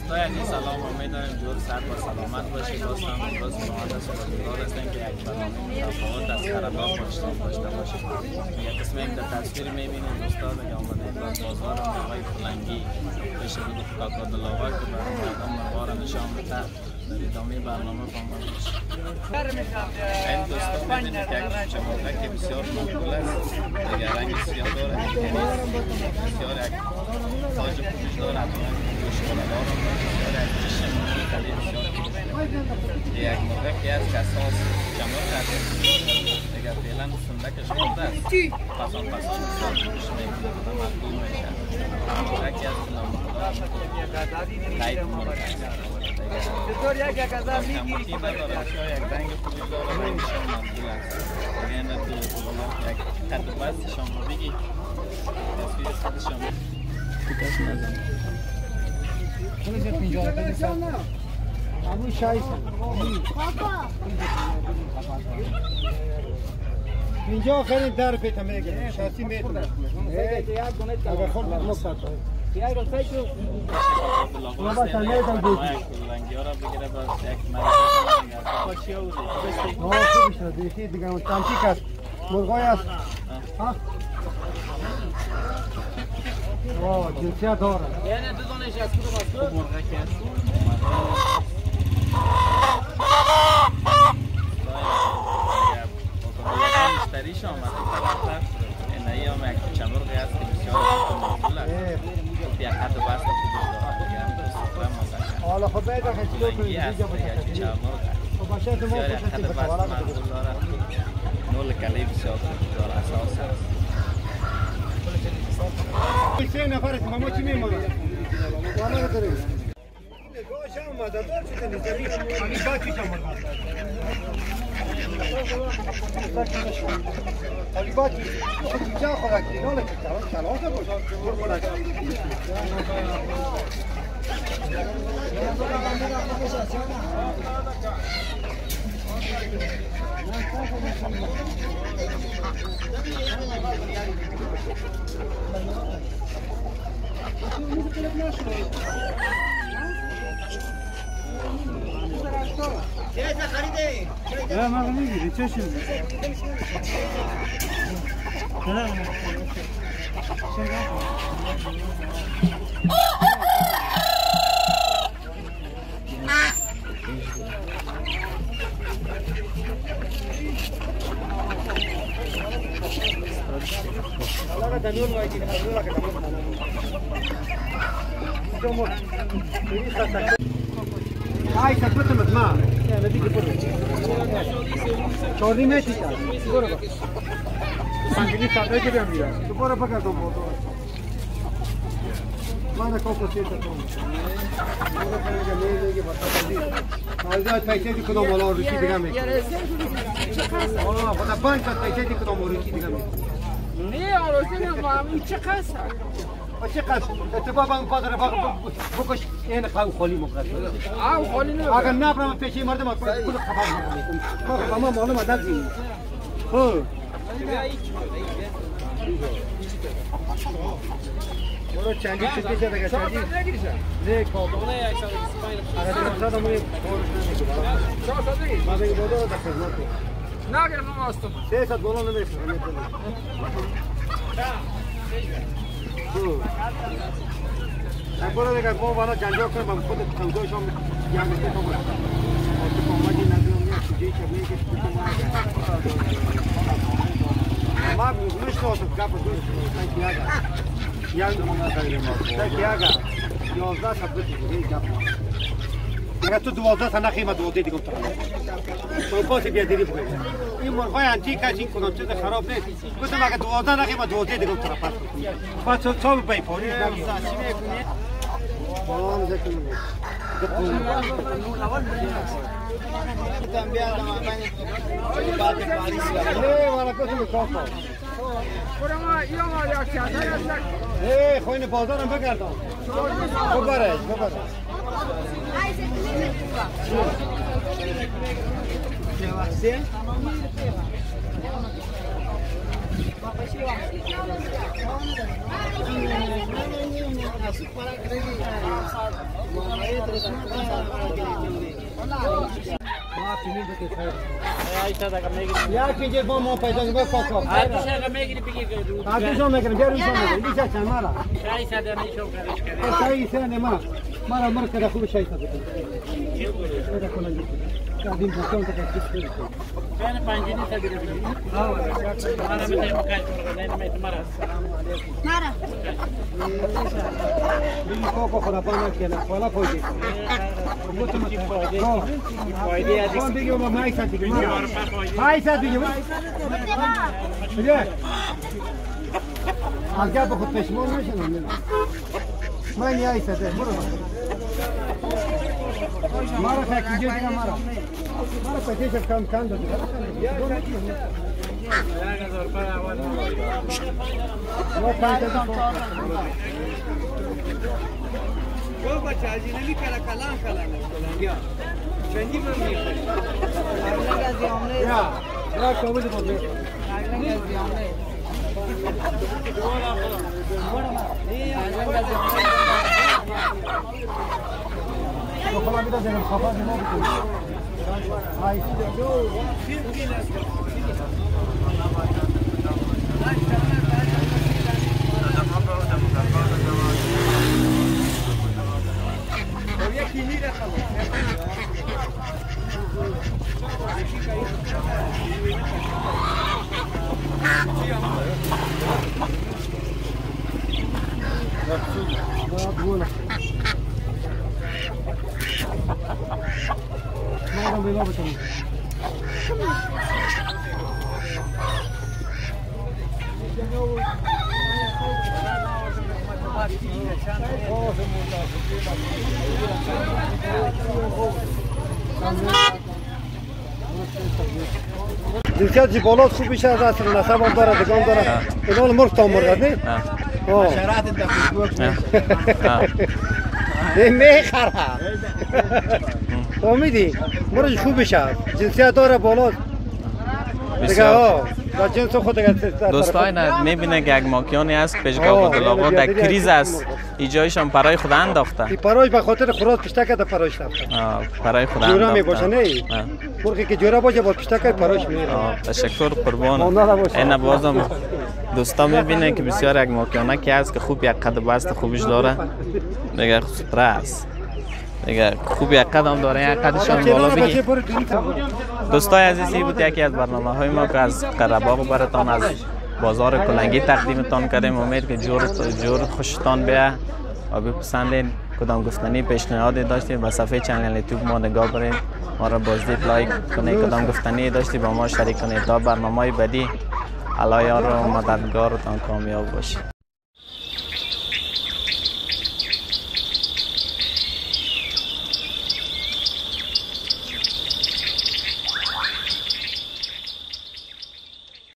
دوستای عزیز سلام، امیدوارم جور صحت و سلامت باشید. دوستان امروز شما سپاسگزار هستیم که یک برنامه تفاوت از قره‌باغ داشته باشید. یک قسمت این در تصویر می‌بینید دوستان که آمدید به بازار آقای فلنگی پیش بود کاکا دلاور که برای مردم بار نشان بده. در ادامه برنامه فهمید میشه. این دوستان می‌بینید که چمدک بسیار مقبول است. دیگر رنگ سیاه داره، بسیار یک تاج خوبش داره. یک مرغی است که اساس چمرغ است. دیگر فعلا سندکش مونده است. پسان فروش میکنه مقبول میشه. مرغی است که تایید مرغ است. کمکی نداره، یک رنگ خوبی داره، رنگشان مقبول است. یعنی یک قد بستشان رو بگی تصویر خودشان کتاش نزن. همون شایست اینجا خیلی در پیتا میگه شاسی میتونه اگر خود مصطفی یا رو سایتو ما با تنهایتان بود رنگی‌ها را بگیره با یک مرد پاشیا بود خوب شد دیگه دیگه اون تانتیک است مرغای است ها واه جنسیت داره یعنی دو دانش از کدوم است مرغ که است مشتریش آمده طرف اینایی هم یک چمرغی است که بسیار مقبول است یک قد بست خوبش دارد دیگه هم سفره مزه حالا خب باید خیلی فلنگی است یک چمرغ است بسیار یک قد بست مقبول دارد نول کلی بسیار خوب دارد اساس است سه نفر است ماما چی میمونه والا رو داریم گوش اومده دار چه نظری همین باقی چمرغ حالی باقی اینجا خوراک دیگه که کلاس باشه خوراک نه من نمیگیری چه شد نه Hai sapete ma la dico pure. Ciordi metti sta. Sicuro va. Anche lì sta che dobbiamo dire. Tu puoi pagare un po'. Guarda cosa siete tu. Ora fare che lei che va a dire. Ma già fai senti che non vuole riuscire di me. Oh, ma da banca fai senti che non vuole riuscire di me. Ne آرزوی ما چه قصه؟ چه قصه؟ اتفاقا اون پادر بکش این قاو خالی مقدس. آو خالی نه. اگر نبرم پیشی مردم کل خبر میکنم. ما معلومه دادیم. خب. برو چندی چیزی دیگه چندی. نه کابل. نه 125 آره دادم می چهار سادگی. ما دیگه بودو در خدمت. نه گرفتم هستم. 300 دلار نمیشه. برو دیگه با بالا جنجال کنم من خود تنگوشم یعنی که تو برو تو اومدی ندونم نه چیزی که میگه ما میشناسم گپ دوست کیاگا یعنی کیاگا 11 سبت دیگه گپ اگه تو 12 تا نخیمه 12 دیگه تو تو پاس بیا دیری بگو این مرغای انتیک از این کدام چیز خراب نیست گفتم اگه 12 نخیمه 12 دیگه تو پاس تو تو بای پولیس نمیشه سلام علیکم خوین بازارم بگردم ببرش یا که با ما پیدا کنیم پاکا. آتیشه میگیری بگی که آتیشو میگیریم بیاریشو میگیریم. دیگه چند مالا. شایسته دمیشو کارش کرد. شایسته نه مالا مرد کرده خوب شایسته بکنه. پیدا کنه. کردیم بکن تا کسی. Ben panjini sabi na bigyan. Mara may tayo makal. May tumara. Mara. Bili koko khona pana kena wala phoji. Pwede adik. Kon bigi ma mai sa bigi. Mai sa bigi. Bili. Agya ba khud peshmon nashana. Mai ni ai sa de. Mara kha kijye diga mara. Mara पैसे कम कम दो वो पैसे वो बच्चा जी ने भी कला कला कला गया चंदी में नहीं या कोविड बोले तो खला भी तो जगह खफा नहीं हो Ay, Madam bela betul. Dilshad bolot خوب میشه از اصل نسب هم داره دکان داره اینا مرغ تا مرغ نه شرایط میخره امیدی مرغ خوب میشه جنسیت داره بالات دیگه ها و جنس خود دیگه دوستان میبینه که یک ماکیانی هست پیشگاه قدل‌آباد در کریز است ایجایش هم برای خود انداخته این پرایش به خاطر خورات پشتک ده پرایش رفته برای خود جورا انداخته میباشه نه مرغی که جورا باشه با پشتک پرایش میره تشکر قربان این بازم دوستا میبینه که بسیار یک ماکیانه که هست که خوب یک قد بست خوبش داره دیگه سپره است دیگه خوب یک قدم داره یک قدش هم بالا بگی دوستای عزیزی بود یکی از برنامه های ما که از قره‌باغ براتان از بازار کلنگی تقدیمتان کردیم امید که جور خوشتان بیه و بپسندین کدام گفتنی پیشنهادی داشتید به صفحه چنل یوتیوب ما نگاه برید ما را بازدید لایک کنید کدام گفتنی داشتید با ما شریک کنید تا برنامه بعدی الله یار و مددگارتان کامیاب باشید